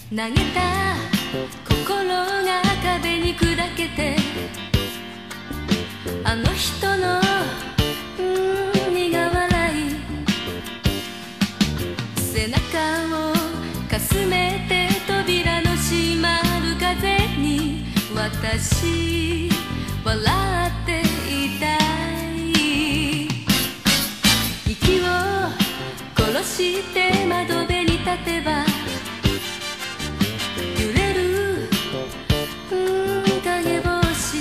投げた心が壁に砕けて、あの人の苦笑い、背中をかすめて扉の閉まる風に私笑っていたい。息を殺して窓辺に立てば揺れる影帽子、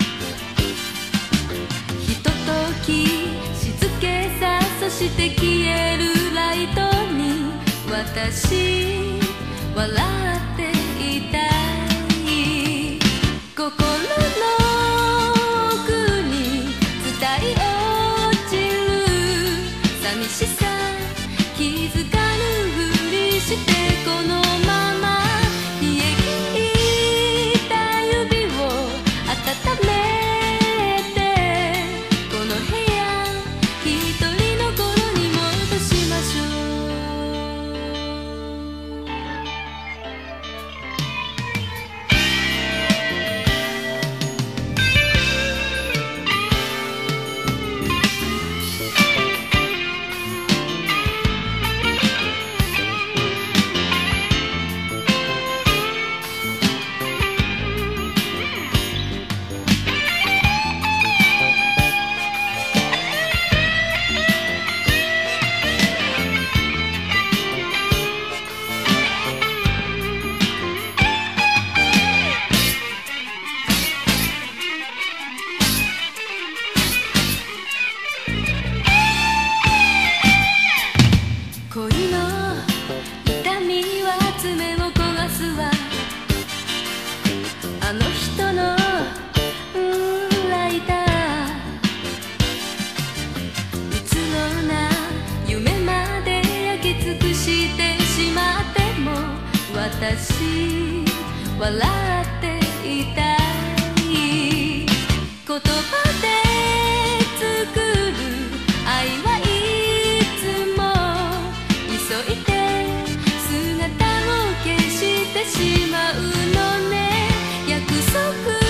ひととき静けさ、そして消えるライトに私笑っていたい。心の奥に伝い落ちる寂しさ、気づかぬふりしてこのまま冷え切った指を温めて、この部屋一人の頃に戻しましょう。恋の痛みは爪を焦がすわ、あの人のライター、うつろな夢まで焼き尽くしてしまっても私笑っていたい。言葉で作る愛はいつも急いで姿を消してしまうのね。約束